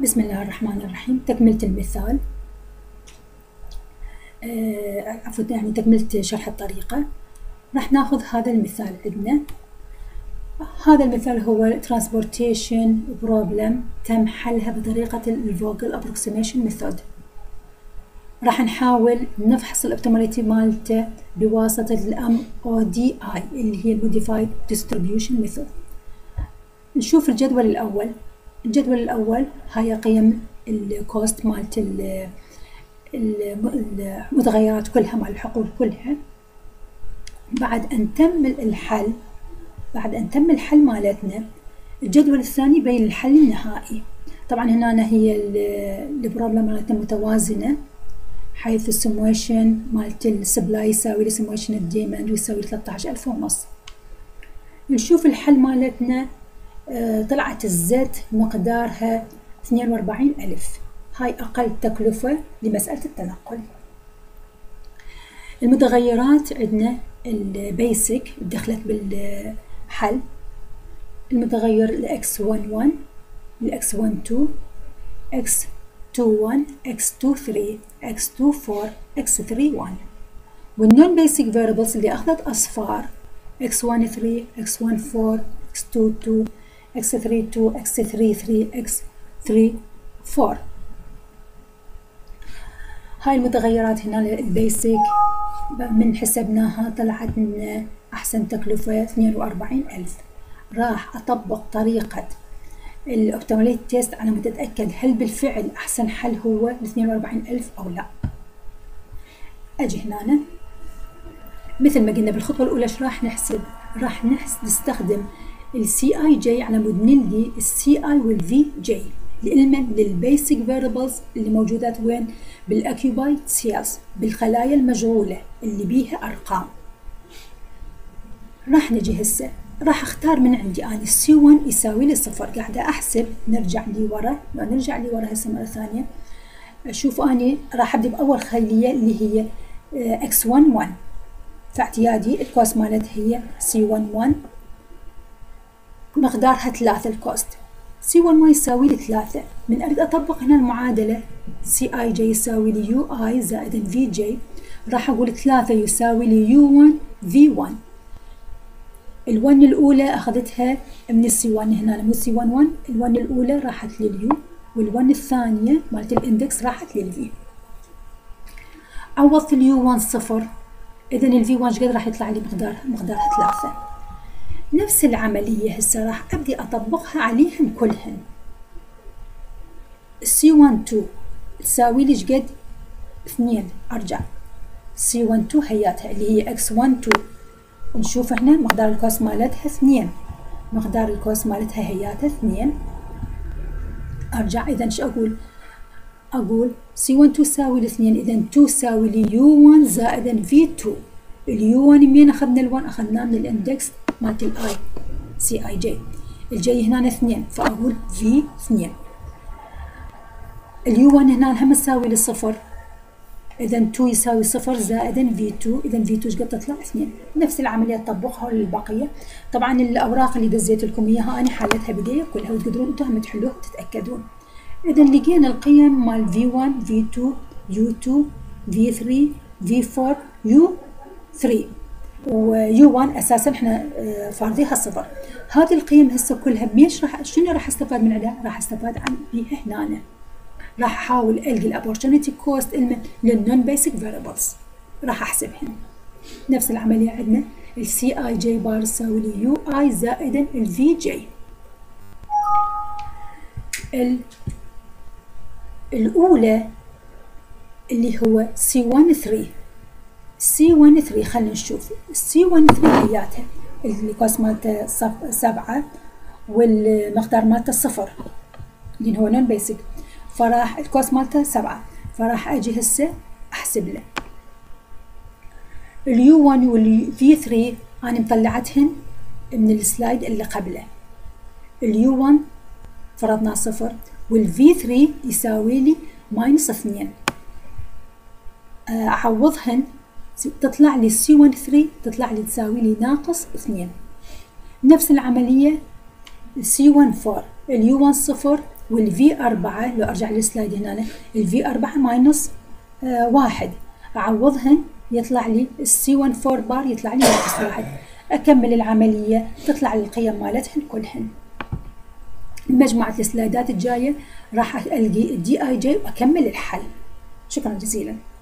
بسم الله الرحمن الرحيم. تكملة المثال، عفوا يعني تكملة شرح الطريقة. راح ناخذ هذا المثال عندنا. هذا المثال هو transportation problem تم حلها بطريقة الفوكل approximation method. راح نحاول نفحص الاوبتيماليتي مالته بواسطة الام او دي اي اللي هي الموديفايد ديستريبيوشن ميثود. نشوف الجدول الأول. الجدول الأول هاي قيم الكوست مالت المتغيرات كلها مال الحقول كلها. بعد أن تم الحل مالتنا، الجدول الثاني بين الحل النهائي. طبعا هنا هي البروبلم مالتنا متوازنة، حيث السمويشن مالت السبلاي يساوي لسمويشن الديماند ويساوي 13,500. نشوف الحل مالتنا. طلعت الزيت مقدارها 42,000. هاي أقل تكلفة لمسألة التنقل. المتغيرات عندنا البيسك دخلت بالحل. المتغير الX11 الX12 X21 X23 X24 X31. والنون بيسك فاريبلز اللي أخذت أصفار X13 X14 X22 X32 X33 X34. هاي المتغيرات هنا البيسك من حسبناها طلعت لنا أحسن تكلفة 42,000. راح أطبق طريقة الأوبتيماليتي تيست على مود أتأكد هل بالفعل أحسن حل هو 42,000 أو لا. أجي هنا مثل ما قلنا بالخطوة الأولى ايش راح نحسب؟ راح نستخدم السي اي جي على مود نلقي السي اي والفي جي للبيسك فاريبلز اللي موجودات وين؟ بالاكيوبايد سيلز، بالخلايا المشغولة اللي بيها أرقام. راح نجي هسه راح اختار من عندي أنا السي 1 يساوي لي 0. قاعدة أحسب. نرجع لي ورا هسه مرة ثانية. أشوف أني راح أبدي بأول خلية اللي هي X11. فاعتيادي الكوست مالتها هي C11 مقدارها 3 الكوست. C1 ما يساوي لي 3. من أريد أطبق هنا المعادلة CI جي يساوي لي UI زائد VJ، راح أقول 3 يساوي لي U1 V1. ال1 الأولى أخذتها من C1 هنا مو C11. ال1 الأولى راحت لليو، وال1 الثانية مالت الاندكس راحت للفي. عوضت اليو1 0، إذن الفي1 قد راح يطلع لي مقدارها 3. نفس العملية هسه راح أبدي أطبقها عليهن كلهن. C12 تساوي لي قد 2. أرجع C12 هياتها اللي هي X12. نشوف هنا مقدار الكوست مالتها 2. مقدار الكوست مالتها هياتها 2. أرجع إذن شو أقول C12 تساوي لي 2. إذن 2 تساوي لي U1 زائدا V2. اليو1 منين أخذنا ال1؟ أخذناه من الاندكس مالت الاي سي اي جي. الجي هنا 2، فأقول في 2. اليو1 هنا هم تساوي لي 0. إذا 2 يساوي 0 زائدا في 2. إذا في 2 ايش قد تطلع؟ 2. نفس العملية تطبقها للبقية. طبعا الأوراق اللي دزيت لكم إياها أنا حلتها بدية كلها، وتقدرون أنتم هم تحلوها وتتأكدون. إذا لقينا القيم مال V1 V2 U2 V3 V4 U3 وU1 أساسا احنا فارضيها 0. هذه القيم هسه كلها شنو راح استفاد من عندها؟ راح استفاد عن بيها هنا. راح احاول القي الابورتونيتي كوست للنون بيسك فاريبلز، راح احسبهن. نفس العمليه عندنا السي اي جي بار تساوي لي يو اي زائدا الفي جي. الاولى اللي هو C13 C13 خلينا نشوف C13 هياتها الكوست مالته 7 والمقدار مالته 0 لأن هو نون بيسك، فراح الكوست مالته 7. فراح أجي هسه أحسب له اليو1 والفي 3. أنا مطلعتهن من السلايد اللي قبله. اليو1 فرضنا 0 والفي 3 يساوي لي -2. أعوضهن تطلع لي C13 تطلع لي تساوي لي -2. نفس العملية C14 اليو1 0 والفي 4 لو ارجع للسلايد هنا الفي 4 ماينس 1 اعوضهن يطلع لي السي 14 بار يطلع لي ناقص 1. اكمل العمليه تطلع لي القيم مالتهن كلهن. مجموعه السلايدات الجايه راح القي الدي اي جي واكمل الحل. شكرا جزيلا.